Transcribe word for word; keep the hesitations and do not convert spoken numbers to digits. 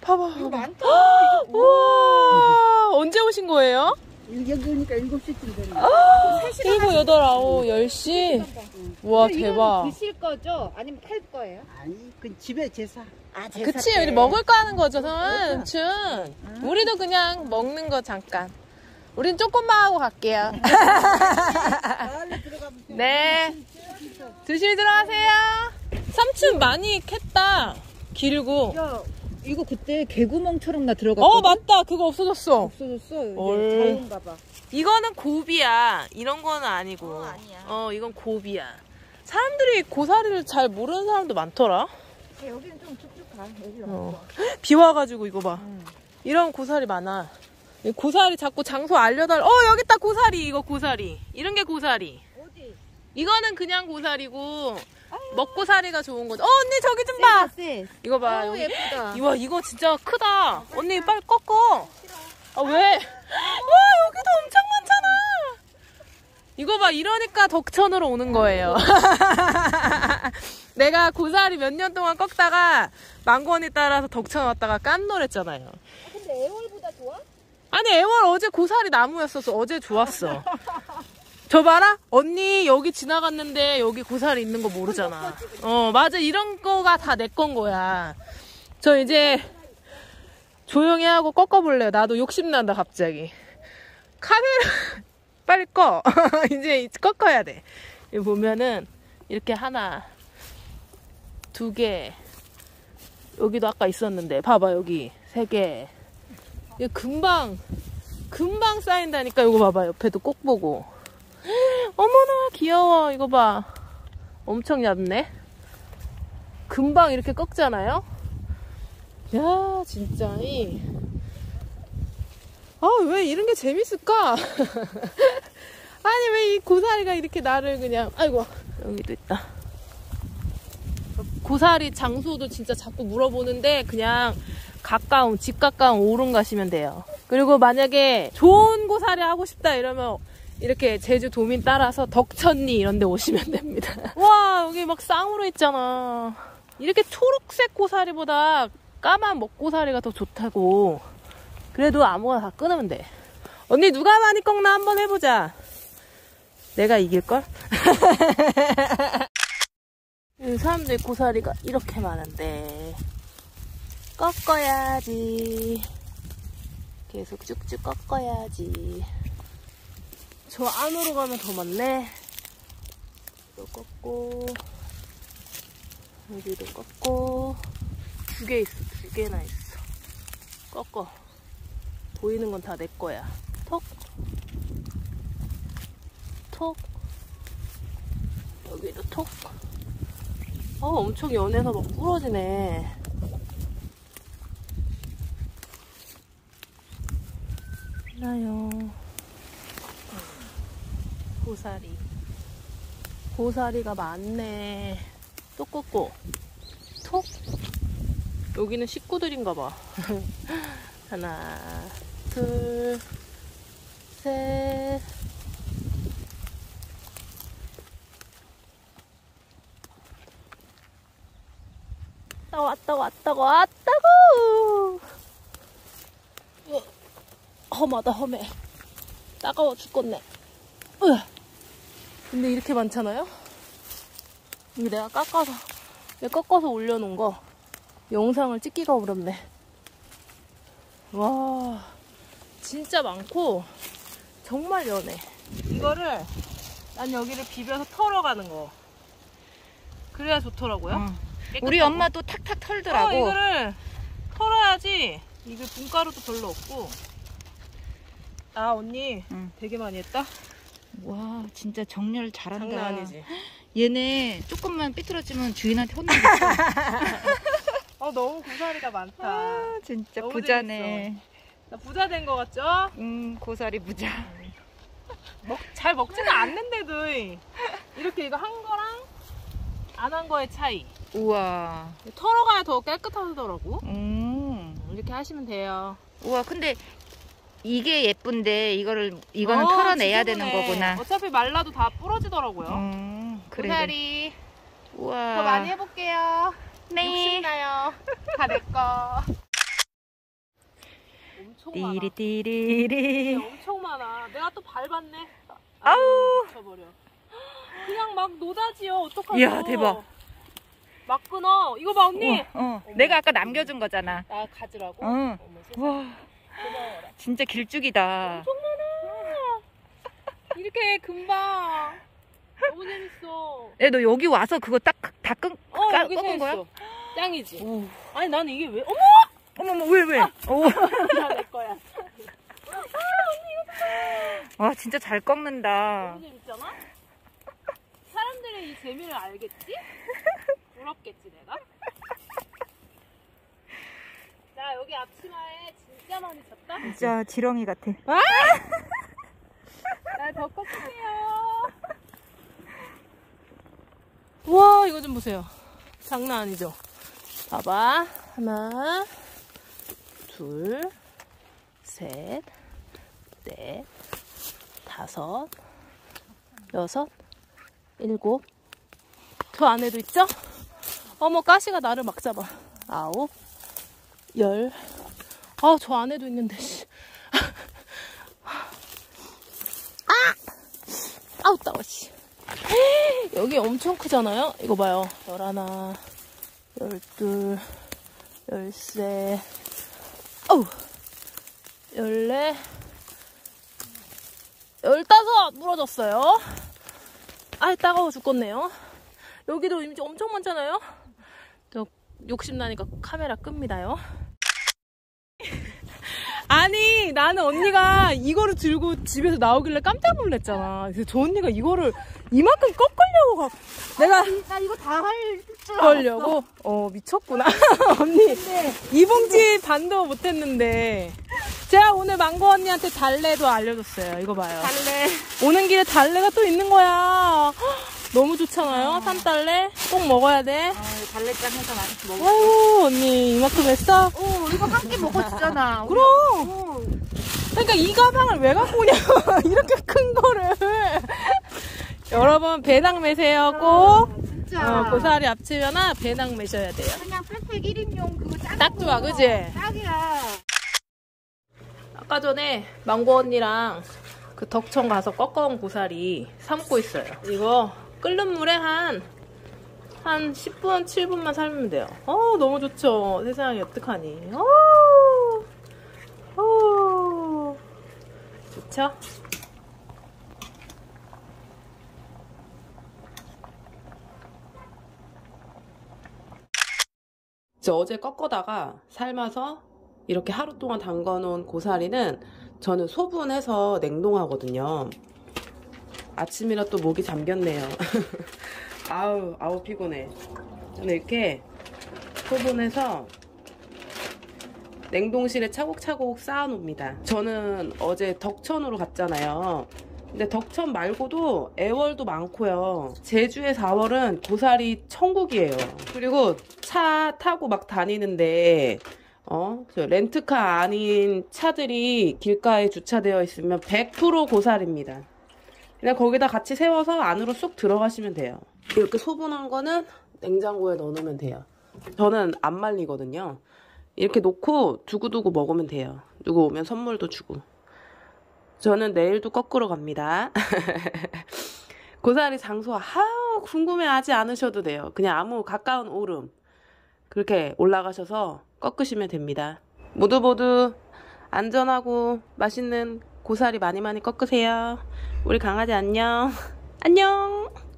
봐봐. 이거 많다. 우와, 언제 오신 거예요? 여기 오니까 일곱 시쯤 되는 일곱, 여덟, 아홉, 열 시. 우와, 대박. 드실 거죠? 아니면 팔 거예요? 아니, 그 집에 제사. 아, 제사 그치, 때. 우리 먹을 거 하는 거죠, 선. 춘. 우리도 그냥 먹는 거 잠깐. 우린 조금만 하고 갈게요. 네. 드실 들어가세요. 삼촌 많이 캤다. 길고. 야, 이거 그때 개구멍처럼 나 들어갔거든? 어, 맞다. 그거 없어졌어. 없어졌어. 헐. 자연가 봐. 이거는 고비야. 이런 거는 아니고. 어, 아니야. 어, 이건 고비야. 사람들이 고사리를 잘 모르는 사람도 많더라. 여기는 좀 촉촉하. 여기 어. 비 와가지고 이거 봐. 응. 이런 고사리 많아. 이 고사리 자꾸 장소 알려달. 어, 여기 있다. 고사리. 이거 고사리. 이런 게 고사리. 어디? 이거는 그냥 고사리고 먹고사리가 좋은 거죠. 어, 언니 저기 좀 봐. 쎄. 이거 봐. 어, 여기. 예쁘다. 이와 이거 진짜 크다. 언니 빨리 꺾어. 아, 왜? 와, 여기도 엄청 많잖아. 이거 봐. 이러니까 덕천으로 오는 거예요. 내가 고사리 몇 년 동안 꺾다가 망고언니 따라서 덕천 왔다가 깜놀했잖아요. 아, 근데 애월보다 좋아? 아니, 애월 어제 고사리 나무였어서 어제 좋았어. 저 봐라. 언니 여기 지나갔는데 여기 고사리 있는 거 모르잖아. 어, 맞아. 이런 거가 다 내 건 거야. 저 이제 조용히 하고 꺾어볼래요. 나도 욕심난다 갑자기. 카메라 빨리 꺼. 이제 꺾어야 돼. 여기 보면은 이렇게 하나 두 개, 여기도 아까 있었는데 봐봐. 여기 세 개. 이거 금방 금방 쌓인다니까. 이거 봐봐. 옆에도 꼭 보고. 어머나 귀여워. 이거 봐. 엄청 얇네. 금방 이렇게 꺾잖아요. 야, 진짜 이. 아, 왜 이런 게 재밌을까? 아니, 왜 이 고사리가 이렇게 나를 그냥. 아이고, 여기도 있다. 고사리 장소도 진짜 자꾸 물어보는데 그냥 가까운, 집 가까운 오름 가시면 돼요. 그리고 만약에 좋은 고사리 하고 싶다 이러면 이렇게 제주 도민 따라서 덕천리 이런 데 오시면 됩니다. 와, 여기 막 쌍으로 있잖아. 이렇게 초록색 고사리보다 까만 먹고사리가 더 좋다고. 그래도 아무거나 다 끊으면 돼. 언니 누가 많이 꺾나 한번 해보자. 내가 이길걸? 사람들 고사리가 이렇게 많은데 꺾어야지. 계속 쭉쭉 꺾어야지. 저 안으로 가면 더 많네. 이거 꺾고, 여기도 꺾고. 두 개 있어. 두 개나 있어. 꺾어. 보이는 건 다 내 거야. 톡. 톡. 여기도 톡. 어, 엄청 연해서 막 부러지네. 나요. 고사리. 고사리가 많네. 또 꺾고. 톡. 여기는 식구들인가 봐. 하나, 둘, 셋. 왔다 왔다 왔다고 왔다고. 험하다 험해. 따가워 죽겠네. 근데 이렇게 많잖아요? 이게 내가 깎아서 내가 꺾어서 올려놓은 거 영상을 찍기가 어렵네. 와, 진짜 많고 정말 연해. 이거를 난 여기를 비벼서 털어가는 거. 그래야 좋더라고요. 응. 깨끗하고. 우리 엄마도 탁탁 털더라고. 어, 이거를 털어야지. 이게 분가루도 별로 없고. 아, 언니 응. 되게 많이 했다. 와, 진짜 정렬 잘한다. 장난 아니지. 얘네 조금만 삐뚤어지면 주인한테 혼나겠어. 어, 너무 고사리가 많다. 아, 진짜 너무 부자네. 재밌어. 나 부자 된 거 같죠? 음, 고사리 부자. 먹, 잘 먹지는 않는데도 이렇게 이거 한 거랑 안 한 거의 차이. 우와. 털어가야 더 깨끗하더라고. 음. 이렇게 하시면 돼요. 우와, 근데 이게 예쁜데 이거를 이거는 어, 털어내야 지저분해. 되는 거구나. 어차피 말라도 다 부러지더라고요. 음, 그래. 고사리 우와. 더 많이 해볼게요. 네. 욕심나요. 다 내 거. 엄청 많아. 띠리띠리리. 엄청 많아. 내가 또 밟았네. 아우. 미쳐버려. 그냥 막 노다지요. 어떡하죠? 이야, 대박. 막 끊어. 이거 봐 언니. 어, 어. 내가 아까 남겨준 거잖아. 나 가지라고? 어. 어머, 세상에. 와, 고마워라. 진짜 길쭉이다. 엄청 많아. 이렇게 금방. 너무 재밌어. 야, 너 여기 와서 그거 딱 다 끈, 어, 까, 여기서 꺾은 거야? 했어. 짱이지. 오. 아니 나는 이게 왜? 어머! 어머머, 왜, 왜? 오. 내 거야. 와, 진짜 잘 꺾는다. 너무 재밌잖아? 사람들이 이 재미를 알겠지? 부럽겠지 내가? 자 여기 앞치마에 진짜 많이 쳤다? 진짜 지렁이 같아. 날 더 꺾으세요. 우와 이거 좀 보세요. 장난 아니죠? 봐봐. 하나 둘 셋 넷 다섯 여섯 일곱 저 안에도 있죠? 어머 가시가 나를 막 잡아. 아홉 열 아 저 안에도 있는데 아! 아우 따워 씨. 여기 엄청 크잖아요? 이거 봐요. 열하나 열둘 열세 어우 열네 열다섯 부러졌어요. 아 따가워 죽겠네요. 여기도 이미 엄청 많잖아요. 저 욕심나니까 카메라 끕니다요. 아니 나는 언니가 이거를 들고 집에서 나오길래 깜짝 놀랐잖아. 그래서 저 언니가 이거를 이만큼 꺾으려고 가. 내가 나 이거 다 할 줄 걸려고? 어 미쳤구나. 언니 이봉지 반도 못했는데 제가 오늘 망고 언니한테 달래도 알려줬어요. 이거 봐요. 달래. 오는 길에 달래가 또 있는 거야. 너무 좋잖아요. 어. 산달래 꼭 먹어야 돼. 어, 달래장 해서 많이 먹어. 아유 언니 이만큼 했어? 어, 이거 한 끼 먹었잖아. 그럼. 어. 그러니까 이 가방을 왜 갖고 오냐. 이렇게 큰 거를. 여러분 배낭 매세요 꼭. 진짜. 어, 고사리 앞치면은 배낭 매셔야 돼요. 그냥 백팩 일 인용 그거 딱. 딱 좋아 그지? 딱이야. 아까 전에 망고 언니랑 그 덕천 가서 꺾어온 고사리 삶고 있어요. 이거 끓는 물에 한, 한 십 분, 칠 분만 삶으면 돼요. 어 너무 좋죠. 세상에 어떡하니. 어, 어. 좋죠? 저 어제 꺾어다가 삶아서 이렇게 하루 동안 담궈놓은 고사리는 저는 소분해서 냉동하거든요. 아침이라 또 목이 잠겼네요. 아우 아우 피곤해. 저는 이렇게 소분해서 냉동실에 차곡차곡 쌓아놓습니다. 저는 어제 덕천으로 갔잖아요. 근데 덕천 말고도 애월도 많고요. 제주의 사월은 고사리 천국이에요. 그리고 차 타고 막 다니는데 어, 저 렌트카 아닌 차들이 길가에 주차되어 있으면 백 퍼센트 고사리입니다. 그냥 거기다 같이 세워서 안으로 쏙 들어가시면 돼요. 이렇게 소분한 거는 냉장고에 넣어놓으면 돼요. 저는 안 말리거든요. 이렇게 놓고 두고두고 먹으면 돼요. 누구 오면 선물도 주고. 저는 내일도 꺾으러 갑니다. 고사리 장소 아우 궁금해하지 않으셔도 돼요. 그냥 아무 가까운 오름 그렇게 올라가셔서 꺾으시면 됩니다. 모두 모두 안전하고 맛있는 고사리 많이 많이 꺾으세요. 우리 강아지 안녕. 안녕.